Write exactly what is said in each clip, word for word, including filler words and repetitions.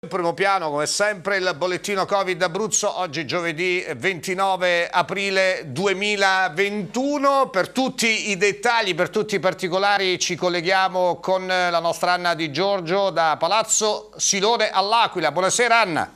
Primo piano, come sempre, il bollettino Covid Abruzzo, oggi giovedì ventinove aprile duemilaventuno. Per tutti i dettagli, per tutti i particolari ci colleghiamo con la nostra Anna Di Giorgio da Palazzo Silone all'Aquila. Buonasera Anna.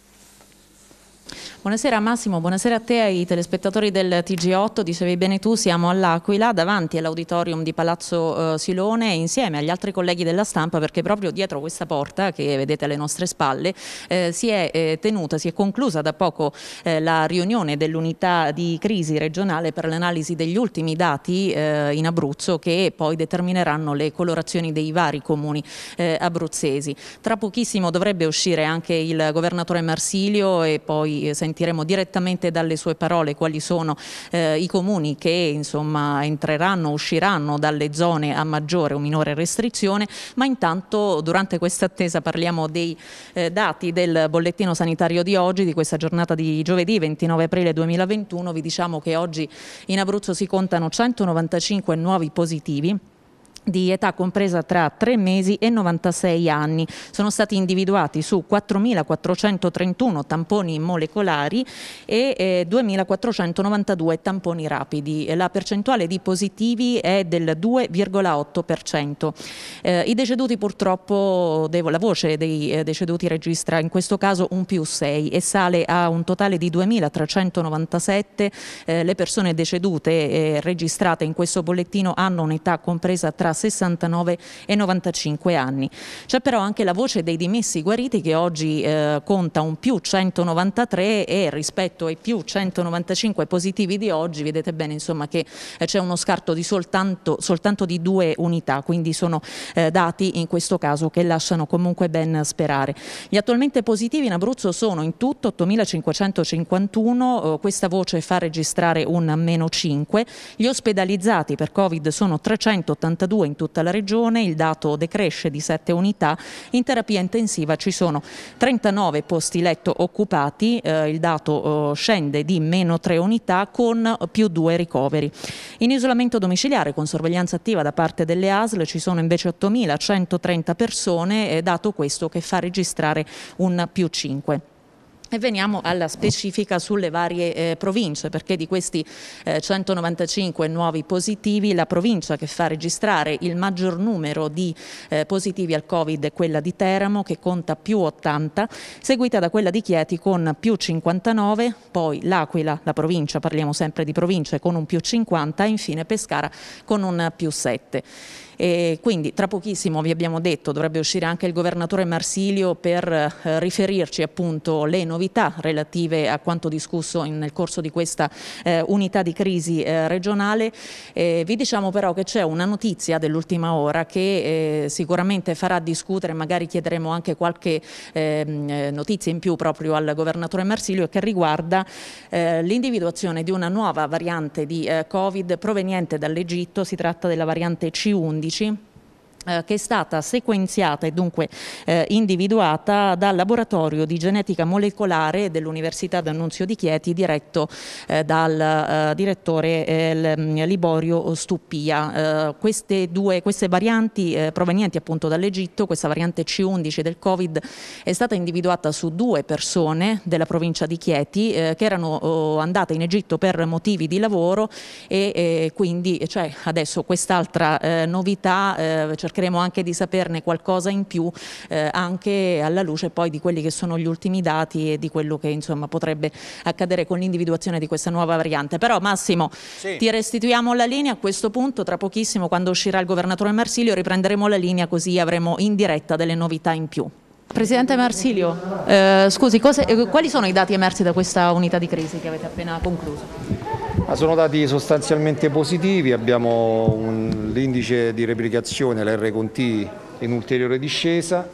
Buonasera Massimo, buonasera a te e ai telespettatori del T G otto. Dicevi bene tu, siamo all'Aquila davanti all'auditorium di Palazzo eh, Silone insieme agli altri colleghi della stampa, perché proprio dietro questa porta che vedete alle nostre spalle eh, si è eh, tenuta, si è conclusa da poco eh, la riunione dell'unità di crisi regionale per l'analisi degli ultimi dati eh, in Abruzzo, che poi determineranno le colorazioni dei vari comuni eh, abruzzesi. Tra pochissimo dovrebbe uscire anche il governatore Marsilio e poi eh, sentiremo direttamente dalle sue parole quali sono eh, i comuni che insomma entreranno, usciranno dalle zone a maggiore o minore restrizione, ma intanto durante questa attesa parliamo dei eh, dati del bollettino sanitario di oggi, di questa giornata di giovedì ventinove aprile duemilaventuno. Vi diciamo che oggi in Abruzzo si contano centonovantacinque nuovi positivi di età compresa tra tre mesi e novantasei anni. Sono stati individuati su quattromilaquattrocentotrentuno tamponi molecolari e eh, duemilaquattrocentonovantadue tamponi rapidi. La percentuale di positivi è del due virgola otto per cento. Eh, I deceduti purtroppo, devo, la voce dei eh, deceduti registra in questo caso un più sei e sale a un totale di duemilatrecentonovantasette. Eh, le persone decedute eh, registrate in questo bollettino hanno un'età compresa tra sessantanove e novantacinque anni. C'è però anche la voce dei dimessi guariti che oggi eh, conta un più centonovantatré e rispetto ai più centonovantacinque positivi di oggi vedete bene insomma che eh, c'è uno scarto di soltanto, soltanto di due unità, quindi sono eh, dati in questo caso che lasciano comunque ben sperare. Gli attualmente positivi in Abruzzo sono in tutto ottomilacinquecentocinquantuno, eh, questa voce fa registrare un meno cinque, gli ospedalizzati per Covid sono trecentottantadue in tutta la regione, il dato decresce di sette unità, in terapia intensiva ci sono trentanove posti letto occupati, eh, il dato eh, scende di meno tre unità con più due ricoveri. In isolamento domiciliare con sorveglianza attiva da parte delle A S L ci sono invece ottomilacentotrenta persone, eh, dato questo che fa registrare un più cinque. E veniamo alla specifica sulle varie eh, province, perché di questi eh, centonovantacinque nuovi positivi la provincia che fa registrare il maggior numero di eh, positivi al Covid è quella di Teramo, che conta più ottanta, seguita da quella di Chieti con più cinquantanove, poi l'Aquila, la provincia, parliamo sempre di province, con un più cinquanta e infine Pescara con un più sette. E quindi tra pochissimo, vi abbiamo detto, dovrebbe uscire anche il governatore Marsilio per eh, riferirci appunto le novità relative a quanto discusso in, nel corso di questa eh, unità di crisi eh, regionale. Eh, vi diciamo però che c'è una notizia dell'ultima ora che eh, sicuramente farà discutere, magari chiederemo anche qualche eh, notizia in più proprio al governatore Marsilio, che riguarda eh, l'individuazione di una nuova variante di eh, Covid proveniente dall'Egitto. Si tratta della variante C undici, Eh, che è stata sequenziata e dunque eh, individuata dal laboratorio di genetica molecolare dell'Università D'Annunzio di Chieti, diretto eh, dal eh, direttore eh, Liborio Stuppia. Eh, queste due queste varianti eh, provenienti appunto dall'Egitto, questa variante C undici del Covid è stata individuata su due persone della provincia di Chieti eh, che erano oh, andate in Egitto per motivi di lavoro e eh, quindi cioè, adesso quest'altra eh, novità eh, cercheremo anche di saperne qualcosa in più eh, anche alla luce poi di quelli che sono gli ultimi dati e di quello che insomma potrebbe accadere con l'individuazione di questa nuova variante. Però Massimo, sì, ti restituiamo la linea a questo punto. Tra pochissimo, quando uscirà il governatore Marsilio, riprenderemo la linea, così avremo in diretta delle novità in più. Presidente Marsilio, eh, scusi, cose, eh, quali sono i dati emersi da questa unità di crisi che avete appena concluso? Sono dati sostanzialmente positivi, abbiamo l'indice di replicazione, l'R con T, in ulteriore discesa,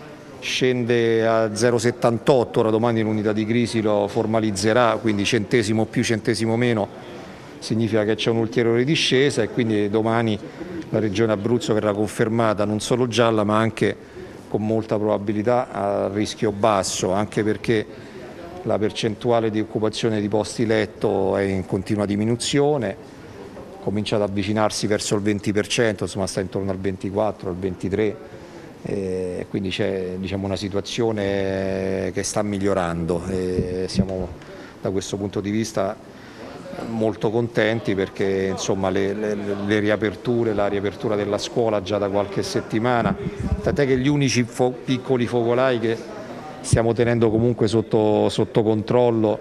scende a zero virgola settantotto, ora domani l'unità di crisi lo formalizzerà, quindi centesimo più, centesimo meno, significa che c'è un'ulteriore discesa e quindi domani la regione Abruzzo verrà confermata non solo gialla ma anche con molta probabilità a rischio basso, anche perché la percentuale di occupazione di posti letto è in continua diminuzione, comincia ad avvicinarsi verso il venti per cento, insomma sta intorno al ventiquattro, al ventitré E quindi c'è, diciamo, una situazione che sta migliorando e siamo da questo punto di vista molto contenti perché insomma, le, le, le riaperture, la riapertura della scuola già da qualche settimana, tant'è che gli unici fo piccoli focolai che stiamo tenendo comunque sotto, sotto controllo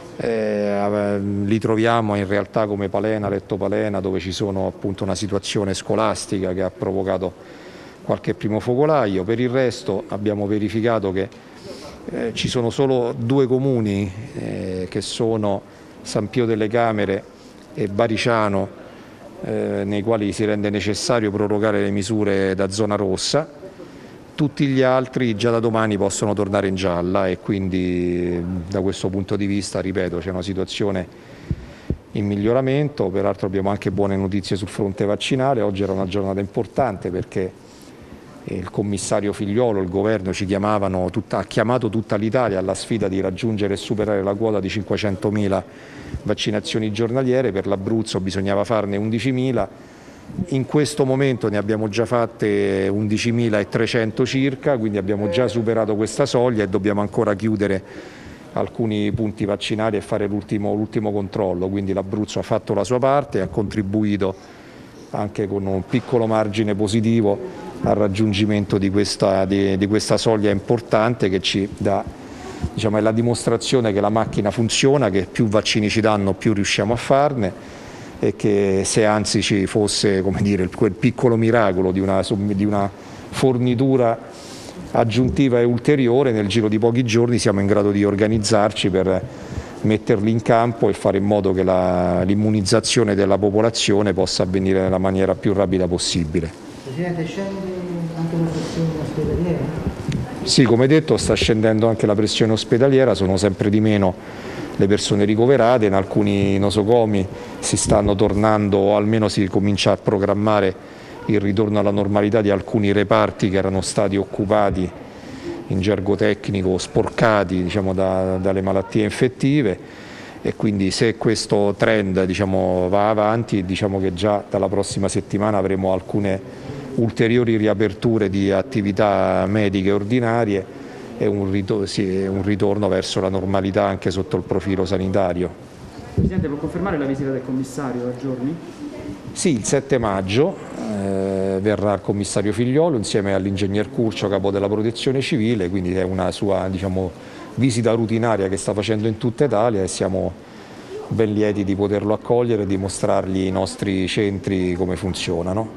eh, li troviamo in realtà come Palena, Letto Palena, dove ci sono appunto una situazione scolastica che ha provocato qualche primo focolaio. Per il resto abbiamo verificato che eh, ci sono solo due comuni eh, che sono San Pio delle Camere e Bariciano eh, nei quali si rende necessario prorogare le misure da zona rossa. Tutti gli altri già da domani possono tornare in gialla e quindi da questo punto di vista, ripeto, c'è una situazione in miglioramento. Peraltro abbiamo anche buone notizie sul fronte vaccinale. Oggi era una giornata importante perché il commissario Figliuolo, il governo ci chiamavano, tutta, ha chiamato tutta l'Italia alla sfida di raggiungere e superare la quota di cinquecentomila vaccinazioni giornaliere. Per l'Abruzzo bisognava farne undicimila, in questo momento ne abbiamo già fatte undicimilatrecento circa, quindi abbiamo già superato questa soglia e dobbiamo ancora chiudere alcuni punti vaccinali e fare l'ultimo l'ultimo controllo. Quindi l'Abruzzo ha fatto la sua parte e ha contribuito anche con un piccolo margine positivo al raggiungimento di questa, di, di questa soglia importante che ci dà, diciamo, è la dimostrazione che la macchina funziona, che più vaccini ci danno più riusciamo a farne e che se anzi ci fosse, come dire, quel piccolo miracolo di una, di una fornitura aggiuntiva e ulteriore, nel giro di pochi giorni siamo in grado di organizzarci per metterli in campo e fare in modo che l'immunizzazione della popolazione possa avvenire nella maniera più rapida possibile. Presidente, scende anche la pressione ospedaliera? Sì, come detto sta scendendo anche la pressione ospedaliera, sono sempre di meno le persone ricoverate, in alcuni nosocomi si stanno tornando o almeno si comincia a programmare il ritorno alla normalità di alcuni reparti che erano stati occupati, in gergo tecnico, sporcati, diciamo, da, dalle malattie infettive, e quindi se questo trend, diciamo, va avanti, diciamo che già dalla prossima settimana avremo alcune ulteriori riaperture di attività mediche ordinarie e un ritorno, sì, un ritorno verso la normalità anche sotto il profilo sanitario. Presidente, può confermare la visita del commissario a giorni? Sì, il sette maggio eh, verrà il commissario Figliuolo insieme all'ingegner Curcio, capo della Protezione Civile, quindi è una sua, diciamo, visita rutinaria che sta facendo in tutta Italia e siamo ben lieti di poterlo accogliere e di mostrargli i nostri centri come funzionano.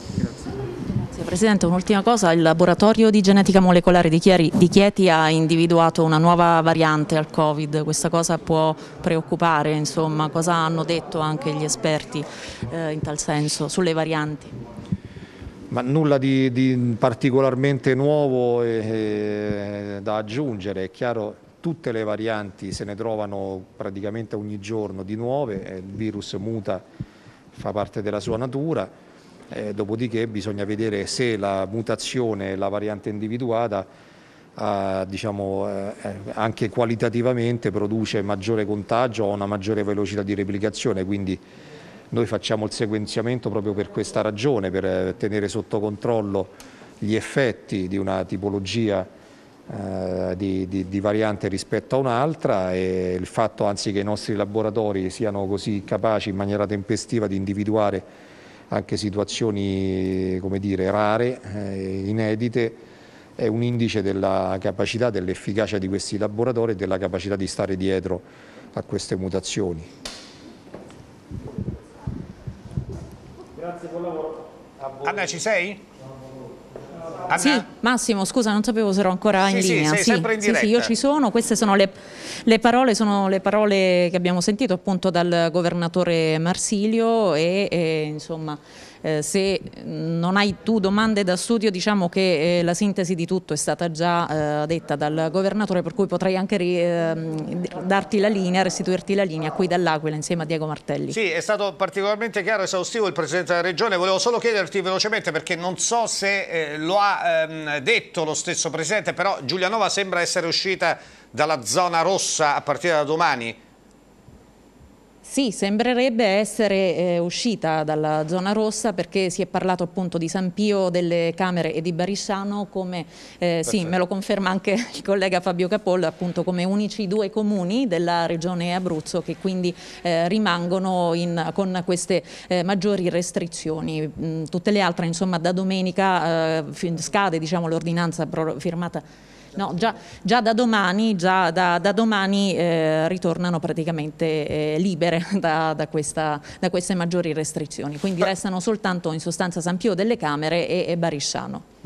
Presidente, un'ultima cosa, il laboratorio di genetica molecolare di, Chieri, di Chieti ha individuato una nuova variante al Covid, questa cosa può preoccupare, insomma, cosa hanno detto anche gli esperti eh, in tal senso sulle varianti? Ma nulla di, di particolarmente nuovo e, e, da aggiungere, è chiaro tutte le varianti se ne trovano praticamente ogni giorno di nuove, il virus muta, fa parte della sua natura. Eh, dopodiché bisogna vedere se la mutazione, la variante individuata, eh, diciamo, eh, anche qualitativamente produce maggiore contagio o una maggiore velocità di replicazione, quindi noi facciamo il sequenziamento proprio per questa ragione, per tenere sotto controllo gli effetti di una tipologia eh, di, di, di variante rispetto a un'altra, e il fatto anzi che i nostri laboratori siano così capaci in maniera tempestiva di individuare anche situazioni, come dire, rare, eh, inedite, è un indice della capacità, dell'efficacia di questi laboratori e della capacità di stare dietro a queste mutazioni. Grazie, buon lavoro. Anna, ci sei? Anna? Sì, Massimo, scusa, non sapevo se ero ancora in sì, linea. Sì, sei sì, sempre in diretta. Sì, sì, io ci sono, queste sono le, le parole, sono le parole che abbiamo sentito appunto dal governatore Marsilio e, e insomma eh, se non hai tu domande da studio, diciamo che eh, la sintesi di tutto è stata già eh, detta dal governatore, per cui potrei anche ri, eh, darti la linea, restituirti la linea qui dall'Aquila insieme a Diego Martelli. Sì, è stato particolarmente chiaro e esaustivo il Presidente della Regione. Volevo solo chiederti velocemente, perché non so se eh, lo ha ehm, detto lo stesso Presidente, però Giulianova sembra essere uscita dalla zona rossa a partire da domani. Sì, sembrerebbe essere eh, uscita dalla zona rossa, perché si è parlato appunto di San Pio delle Camere e di Barisciano come, eh, sì, me lo conferma anche il collega Fabio Capollo, appunto come unici due comuni della regione Abruzzo che quindi eh, rimangono in, con queste eh, maggiori restrizioni. Mm, tutte le altre, insomma, da domenica eh, scade, diciamo, l'ordinanza firmata. No, già, già da domani, già da, da domani eh, ritornano praticamente eh, libere da, da, questa, da queste maggiori restrizioni, quindi restano soltanto in sostanza San Pio delle Camere e, e Barisciano.